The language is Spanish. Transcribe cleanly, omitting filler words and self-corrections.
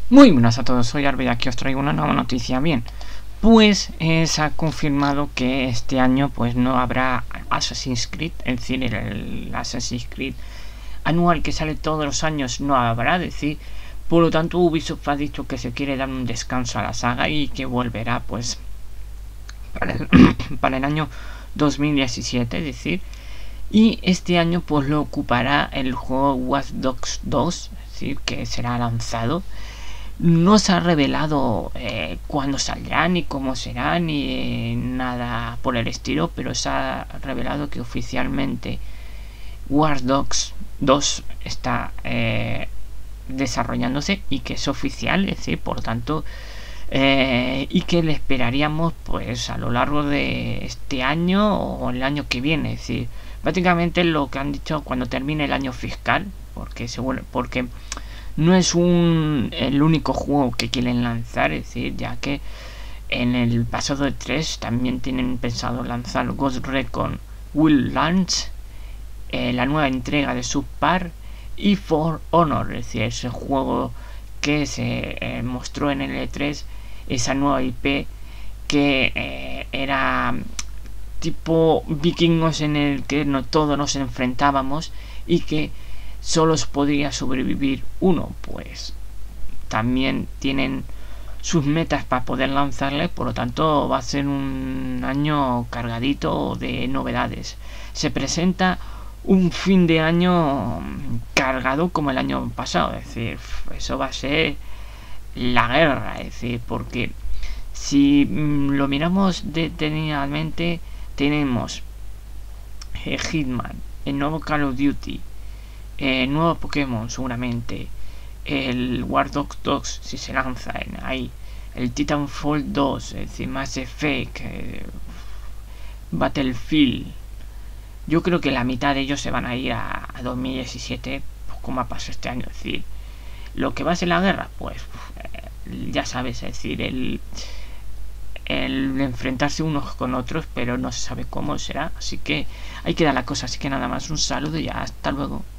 Muy buenas a todos, soy Arbe y aquí os traigo una nueva noticia. Bien, pues se ha confirmado que este año pues no habrá Assassin's Creed, es decir, el Assassin's Creed anual que sale todos los años no habrá, es decir, por lo tanto Ubisoft ha dicho que se quiere dar un descanso a la saga y que volverá pues para el año 2017, es decir, y este año pues lo ocupará el juego Watch Dogs 2, es decir, que será lanzado. No se ha revelado cuándo saldrá, ni cómo será, ni nada por el estilo, pero se ha revelado que oficialmente Watch Dogs 2 está desarrollándose y que es oficial, es decir, por tanto, y que le esperaríamos pues a lo largo de este año o el año que viene, es decir, prácticamente lo que han dicho cuando termine el año fiscal, porque no es el único juego que quieren lanzar, es decir, ya que en el pasado de 3 también tienen pensado lanzar Ghost Recon Wildlands, la nueva entrega de Subpar y For Honor, es decir, ese juego que se mostró en el E3, esa nueva IP que era tipo vikingos en el que todos nos enfrentábamos y que solo podría sobrevivir uno. Pues también tienen sus metas para poder lanzarle, por lo tanto va a ser un año cargadito de novedades. Se presenta un fin de año cargado como el año pasado, es decir, eso va a ser la guerra, es decir, porque si lo miramos detenidamente, tenemos Hitman, el nuevo Call of Duty, nuevo Pokémon seguramente, el Watch Dogs 2 si se lanza ahí, el Titanfall 2, es decir, Mass Effect, Battlefield. Yo creo que la mitad de ellos se van a ir a 2017, pues como ha pasado este año. Es decir, lo que va a ser la guerra, pues ya sabes, es decir, el enfrentarse unos con otros, pero no se sabe cómo será, así que hay que dar la cosa. Así que nada más, un saludo y hasta luego.